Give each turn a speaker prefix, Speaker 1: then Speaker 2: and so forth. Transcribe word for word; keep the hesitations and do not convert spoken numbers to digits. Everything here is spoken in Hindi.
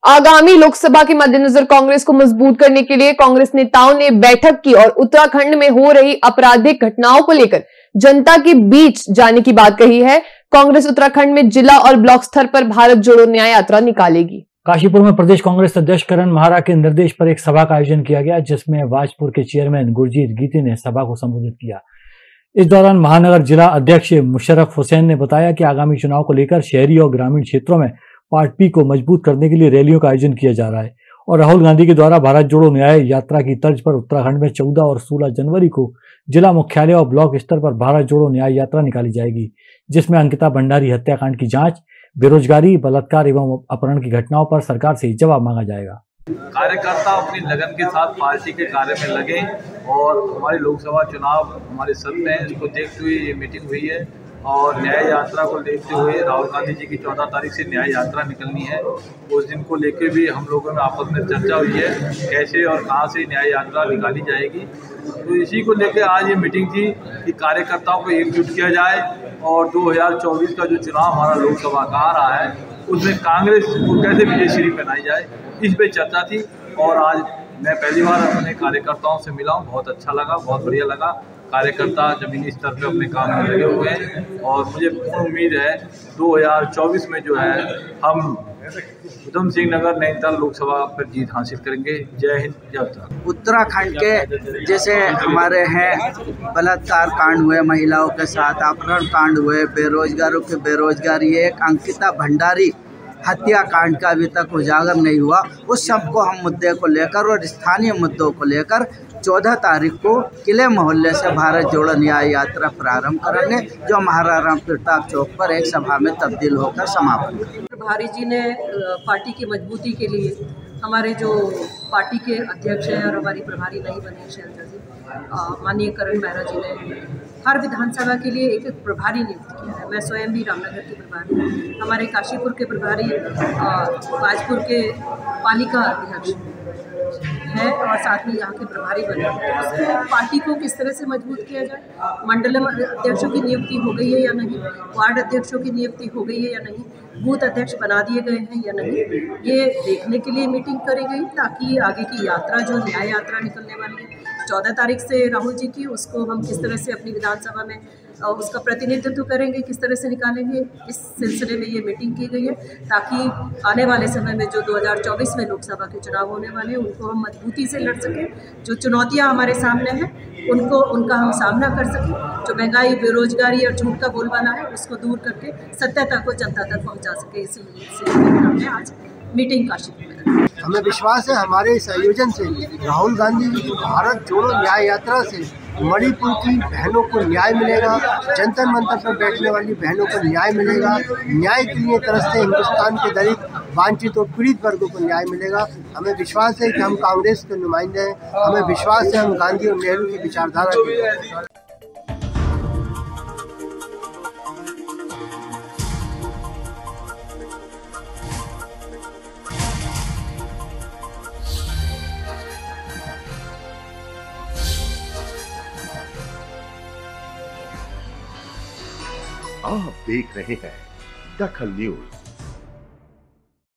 Speaker 1: आगामी लोकसभा के मद्देनजर कांग्रेस को मजबूत करने के लिए कांग्रेस नेताओं ने बैठक की और उत्तराखंड में हो रही आपराधिक घटनाओं को लेकर जनता के बीच जाने की बात कही है। कांग्रेस उत्तराखंड में जिला और ब्लॉक स्तर पर भारत जोड़ो न्याय यात्रा निकालेगी।
Speaker 2: काशीपुर में प्रदेश कांग्रेस अध्यक्ष करण महारा के निर्देश पर एक सभा का आयोजन किया गया, जिसमें वाजपुर के चेयरमैन गुरजीत गीती ने सभा को संबोधित किया। इस दौरान महानगर जिला अध्यक्ष मुशर्रफ हुसैन ने बताया कि आगामी चुनाव को लेकर शहरी और ग्रामीण क्षेत्रों में पार्टी को मजबूत करने के लिए रैलियों का आयोजन किया जा रहा है और राहुल गांधी के द्वारा भारत जोड़ो न्याय यात्रा की तर्ज पर उत्तराखंड में चौदह और सोलह जनवरी को जिला मुख्यालय और ब्लॉक स्तर पर भारत जोड़ो न्याय यात्रा निकाली जाएगी, जिसमें अंकिता भंडारी हत्याकांड की जांच, बेरोजगारी, बलात्कार एवं अपहरण की घटनाओं पर सरकार से जवाब मांगा जाएगा।
Speaker 3: कार्यकर्ता अपनी लगन के साथ पार्टी के कार्य में लगे और हमारी लोकसभा चुनाव हमारे सर में है, इसको देखते हुए ये मीटिंग हुई है और न्याय यात्रा को देखते हुए राहुल गांधी जी की चौदह तारीख से न्याय यात्रा निकलनी है। उस दिन को लेके भी हम लोगों में आपस में चर्चा हुई है कैसे और कहां से न्याय यात्रा निकाली जाएगी। तो इसी को लेके आज ये मीटिंग थी कि कार्यकर्ताओं को एकजुट किया जाए और दो हज़ार चौबीस का जो चुनाव हमारा लोकसभा का आ रहा है उसमें कांग्रेस को कैसे विजयश्री बनाई जाए, इस पे चर्चा थी। और आज मैं पहली बार अपने कार्यकर्ताओं से मिला हूँ, बहुत अच्छा लगा, बहुत बढ़िया लगा। कार्यकर्ता जमीनी स्तर पे अपने काम में लगे हुए हैं और मुझे पूर्ण उम्मीद है दो हज़ार चौबीस में जो है हम उधम सिंह नगर नैनीताल लोकसभा पर जीत हासिल करेंगे। जय हिंद, जय उत्तराखंड।
Speaker 4: उत्तराखंड के जैसे हमारे हैं बलात्कार कांड हुए, महिलाओं के साथ अपहरण कांड हुए, बेरोजगारों के बेरोजगारी, एक अंकिता भंडारी हत्याकांड का अभी तक उजागर नहीं हुआ। उस सबको हम मुद्दे को लेकर और स्थानीय मुद्दों को लेकर चौदह तारीख को किले मोहल्ले से भारत जोड़ो न्याय यात्रा प्रारंभ करेंगे, जो महाराणा प्रताप चौक पर एक सभा में तब्दील होकर समापन करेंगे।
Speaker 5: प्रभारी जी ने पार्टी की मजबूती के लिए हमारे जो पार्टी के अध्यक्ष हैं और हमारी प्रभारी नहीं बनी शैलजा जी, माननीय करण महारा जी ने हर विधानसभा के लिए एक एक प्रभारी नियुक्त किया है। मैं स्वयं भी रामनगर की प्रभारी, हमारे काशीपुर के प्रभारी, वाजपुर के पालिका अध्यक्ष है और साथ में यहाँ के प्रभारी बने। तो पार्टी को किस तरह से मजबूत किया जाए, मंडलम अध्यक्षों की नियुक्ति हो गई है या नहीं, वार्ड अध्यक्षों की नियुक्ति हो गई है या नहीं, बूथ अध्यक्ष बना दिए गए हैं या नहीं, ये देखने के लिए मीटिंग करी गई ताकि आगे की यात्रा जो न्याय यात्रा निकलने वाली है चौदह तारीख से राहुल जी की, उसको हम किस तरह से अपनी विधानसभा में उसका प्रतिनिधित्व करेंगे, किस तरह से निकालेंगे, इस सिलसिले में ये मीटिंग की गई है ताकि आने वाले समय में जो दो हज़ार चौबीस में लोकसभा के चुनाव होने वाले हैं उनको हम मजबूती से लड़ सकें। जो चुनौतियां हमारे सामने हैं उनको उनका हम सामना कर सकें। जो महंगाई, बेरोजगारी और झूठ का बोलबाला है उसको दूर करके सत्यता को जनता तक पहुँचा सके, इसी हमने आज मीटिंग काशीपुर में।
Speaker 6: हमें विश्वास है हमारे इस आयोजन से राहुल गांधी जी की भारत जोड़ो न्याय यात्रा से मणिपुर की बहनों को न्याय मिलेगा, जंतर मंतर पर बैठने वाली बहनों को न्याय मिलेगा, न्याय के लिए तरसते हिंदुस्तान के दलित, वांछित और पीड़ित वर्गों को न्याय मिलेगा। हमें विश्वास है कि हम कांग्रेस के नुमाइंदे हैं, हमें विश्वास है हम गांधी और नेहरू की विचारधारा के।
Speaker 7: आप देख रहे हैं दखल न्यूज।